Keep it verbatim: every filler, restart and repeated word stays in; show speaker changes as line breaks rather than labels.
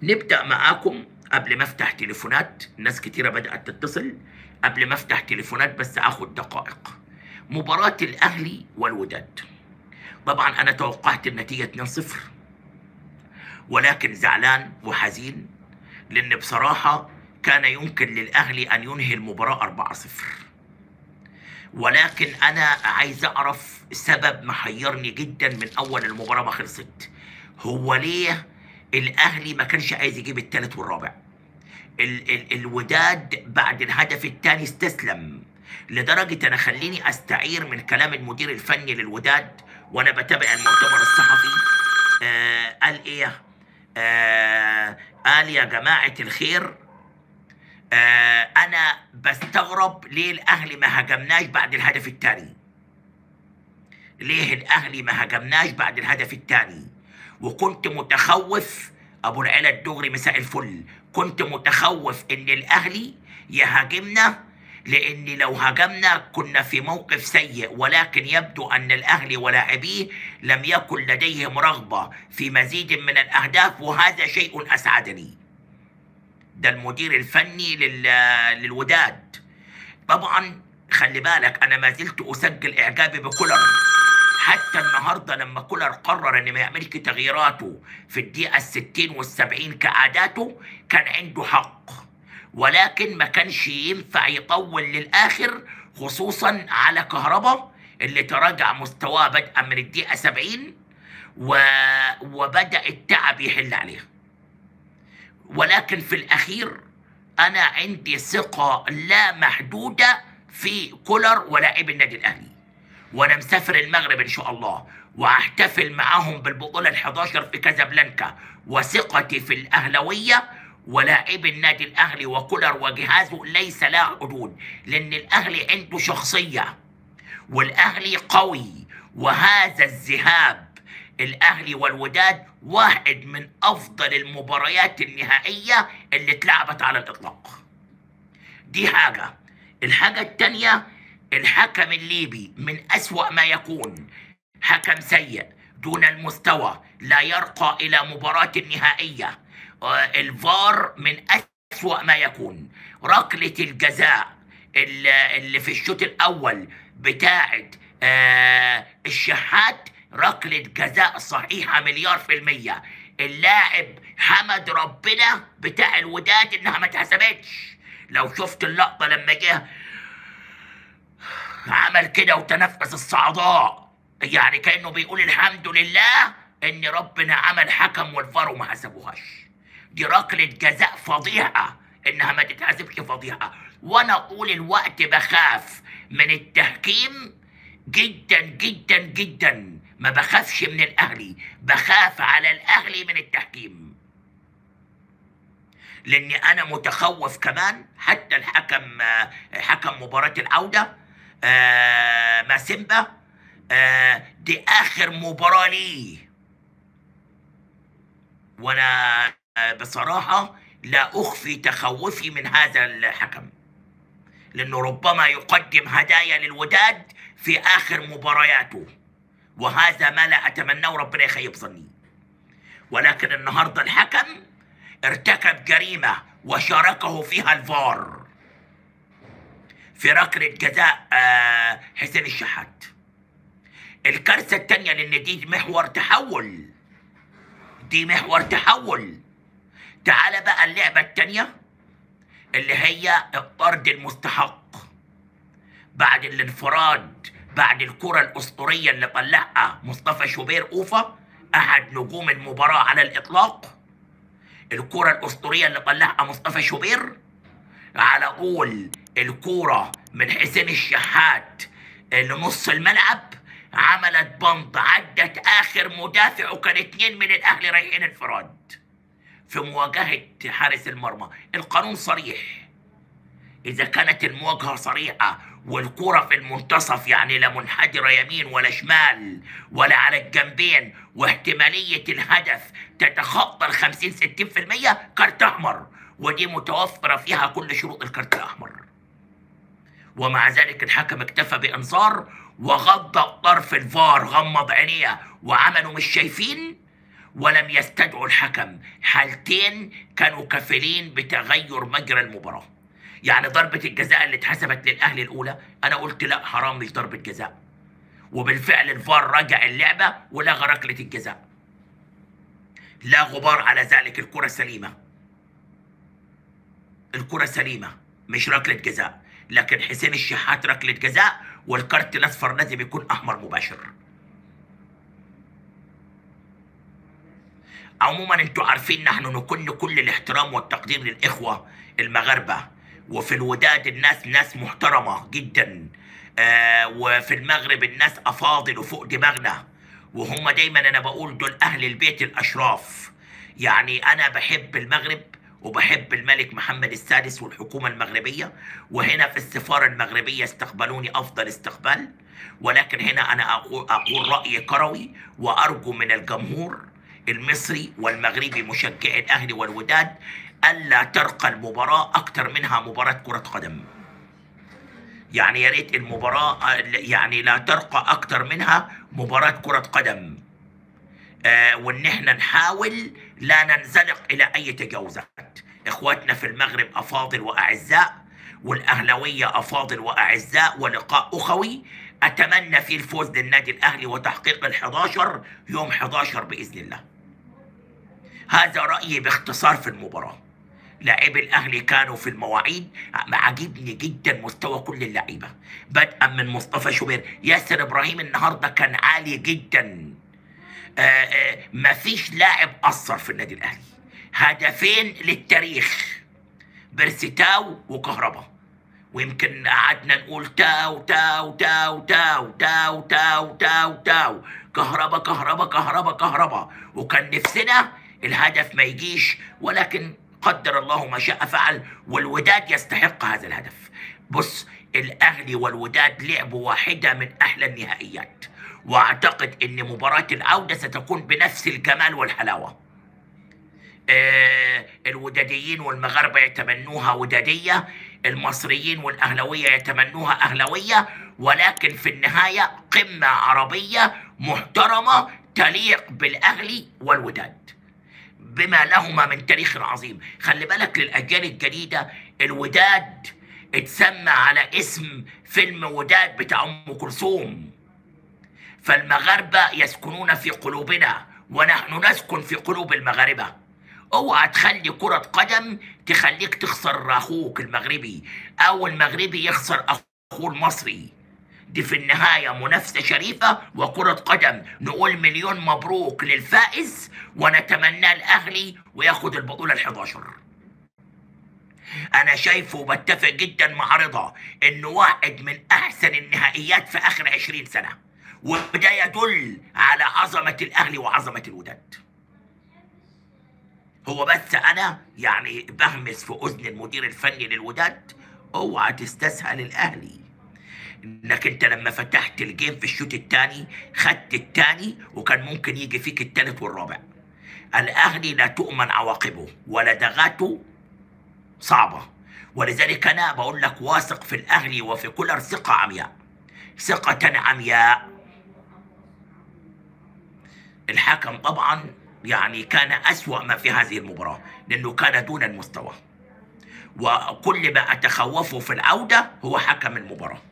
نبدأ معاكم. قبل ما افتح تليفونات، ناس كتيرة بدأت تتصل. قبل ما افتح تليفونات بس اخد دقائق. مباراة الاهلي والوداد، طبعا انا توقعت النتيجة اتنين صفر، ولكن زعلان وحزين لان بصراحة كان يمكن للاهلي ان ينهي المباراة أربعة صفر. ولكن انا عايز اعرف سبب محيرني جدا من اول المباراة ما خلصت. هو ليه الاهلي ما كانش عايز يجيب الثالث والرابع؟ ال ال الوداد بعد الهدف الثاني استسلم، لدرجة انا خليني استعير من كلام المدير الفني للوداد وانا بتابع المؤتمر الصحفي. آه قال ايه؟ آه قال يا جماعة الخير، آه انا بستغرب ليه الاهلي ما هجمناش بعد الهدف الثاني. ليه الاهلي ما هجمناش بعد الهدف الثاني؟ وكنت متخوف، ابو العلا الدغري مساء الفل، كنت متخوف ان الاهلي يهاجمنا، لان لو هاجمنا كنا في موقف سيء. ولكن يبدو ان الاهلي ولاعبيه لم يكن لديهم رغبة في مزيد من الاهداف، وهذا شيء اسعدني. ده المدير الفني لل... للوداد. طبعا خلي بالك انا ما زلت اسجل اعجابي بكولر حتى النهارده، لما كولر قرر ان ما يعملش تغييراته في الدقيقه الستين والسبعين كعاداته كان عنده حق، ولكن ما كانش ينفع يطول للاخر، خصوصا على كهربا اللي تراجع مستواه بدءا من الدقيقه سبعين و... وبدا التعب يحل عليه. ولكن في الاخير انا عندي ثقه لا محدوده في كولر ولاعب النادي الاهلي، وانا مسافر المغرب ان شاء الله واحتفل معاهم بالبطوله الحداشر في كازابلانكا. وثقتي في الاهلاويه ولاعب النادي الاهلي وكولر وجهازه ليس لها حدود، لان الاهلي عنده شخصيه والاهلي قوي. وهذا الذهاب الاهلي والوداد واحد من افضل المباريات النهائيه اللي اتلعبت على الاطلاق. دي حاجه. الحاجه الثانيه، الحكم الليبي من أسوأ ما يكون، حكم سيء دون المستوى، لا يرقى إلى مباراة النهائية. الفار من أسوأ ما يكون. ركلة الجزاء اللي في الشوط الأول بتاعة الشحات ركلة جزاء صحيحة مليار في المية. اللاعب حمد ربنا بتاع الوداد إنها ما اتحسبتش. لو شفت اللقطة لما جه عمل كده وتنفس الصعداء، يعني كأنه بيقول الحمد لله ان ربنا عمل حكم والفار وما حسبوهاش. دي ركلة جزاء فضيحة، انها ما تتحسبش فضيحة. وانا طول الوقت بخاف من التحكيم جدا جدا جدا، ما بخافش من الاهلي، بخاف على الاهلي من التحكيم، لاني انا متخوف كمان. حتى الحكم حكم مباراة العودة آه ماسيمبا، آه دي اخر مباراة لي، وانا آه بصراحة لا اخفي تخوفي من هذا الحكم، لانه ربما يقدم هدايا للوداد في اخر مبارياته، وهذا ما لا اتمناه، ربنا يخيب ظني. ولكن النهاردة الحكم ارتكب جريمة وشاركه فيها الفار في ركلة جزاء حسين الشحات. الكارثة التانية، لان دي محور تحول، دي محور تحول. تعال بقى اللعبة التانية اللي هي الطرد المستحق بعد الانفراد، بعد الكرة الأسطورية اللي طلعها مصطفى شوبير أوفا، أحد نجوم المباراة على الإطلاق. الكرة الأسطورية اللي طلعها مصطفى شوبير، على طول الكورة من حسين الشحات لنص الملعب، عملت بنط عدت آخر مدافع، وكان اتنين من الأهلي رايحين انفراد في مواجهة حارس المرمى. القانون صريح، إذا كانت المواجهة صريحة والكرة في المنتصف، يعني لا منحدرة يمين ولا شمال ولا على الجنبين، واحتمالية الهدف تتخطى ال خمسين ستين في المية، كارت أحمر، ودي متوفرة فيها كل شروط الكارت الأحمر. ومع ذلك الحكم اكتفى بإنذار وغض طرف الفار، غمض عينيه وعملوا مش شايفين، ولم يستدعوا الحكم. حالتين كانوا كفيلين بتغير مجرى المباراة. يعني ضربة الجزاء اللي اتحسبت للأهلي الأولى أنا قلت لا حرام مش ضربة جزاء، وبالفعل الفار رجع اللعبة ولغى ركلة الجزاء. لا غبار على ذلك، الكرة سليمة، الكرة سليمة مش ركلة جزاء. لكن حسين الشحات ركلة جزاء، والكارت الأصفر لازم يكون أحمر مباشر. عموما انتوا عارفين نحن نكن كل الاحترام والتقدير للإخوة المغاربة، وفي الوداد الناس ناس محترمة جدا، آه وفي المغرب الناس أفاضل وفوق دماغنا، وهم دايما أنا بقول دول أهل البيت الأشراف. يعني أنا بحب المغرب وبحب الملك محمد السادس والحكومة المغربية، وهنا في السفارة المغربية استقبلوني أفضل استقبال. ولكن هنا أنا أقول, أقول رأي كروي، وأرجو من الجمهور المصري والمغربي مشجعي الأهلي والوداد ألا ترقى المباراة أكتر منها مباراة كرة قدم. يعني يا ريت المباراة يعني لا ترقى أكتر منها مباراة كرة قدم، آه وإن احنا نحاول لا ننزلق إلى أي تجاوزات. إخواتنا في المغرب أفاضل وأعزاء، والأهلوية أفاضل وأعزاء، ولقاء أخوي أتمنى فيه الفوز للنادي الأهلي وتحقيق الحداشر يوم حداشر بإذن الله. هذا رأيي باختصار في المباراة. لاعبي الأهلي كانوا في المواعيد، عجبني جدا مستوى كل اللعيبة بدءا من مصطفى شوبير. ياسر إبراهيم النهاردة كان عالي جدا. آآ آآ مفيش لاعب أثر في النادي الأهلي. هدفين للتاريخ، بيرسيتاو وكهربا، ويمكن قعدنا نقول تاو تاو تاو تاو تاو تاو تاو تاو كهربا كهربا كهربا كهربا، وكان نفسنا الهدف ما يجيش، ولكن قدر الله ما شاء فعل، والوداد يستحق هذا الهدف. بص، الأهلي والوداد لعبوا واحدة من أحلى النهائيات، وأعتقد أن مباراة العودة ستكون بنفس الجمال والحلاوة. آه الوداديين والمغاربة يتمنوها ودادية، المصريين والأهلوية يتمنوها أهلوية، ولكن في النهاية قمة عربية محترمة تليق بالأهلي والوداد بما لهما من تاريخ عظيم. خلي بالك للأجيال الجديدة، الوداد اتسمى على اسم فيلم وداد بتاع أم كلثوم، فالمغاربة يسكنون في قلوبنا ونحن نسكن في قلوب المغاربة. اوعى تخلي كرة قدم تخليك تخسر أخوك المغربي، أو المغربي يخسر أخوه المصري. دي في النهاية منافسة شريفة وكرة قدم. نقول مليون مبروك للفائز، ونتمنى الأهلي وياخد البطولة الحداشر. أنا شايفه وبتفق جدا مع رضا إنه واحد من أحسن النهائيات في آخر عشرين سنة، وده يدل على عظمة الأهلي وعظمة الوداد. هو بس أنا يعني بهمس في أذن المدير الفني للوداد، اوعى تستسهل الأهلي، انك انت لما فتحت الجيم في الشوط الثاني خدت الثاني، وكان ممكن يجي فيك الثالث والرابع. الاهلي لا تؤمن عواقبه ولدغاته صعبه، ولذلك انا بقول لك واثق في الاهلي وفي كولر ثقه عمياء، ثقه عمياء. الحكم طبعا يعني كان اسوأ ما في هذه المباراه، لانه كان دون المستوى، وكل ما اتخوفه في العوده هو حكم المباراه.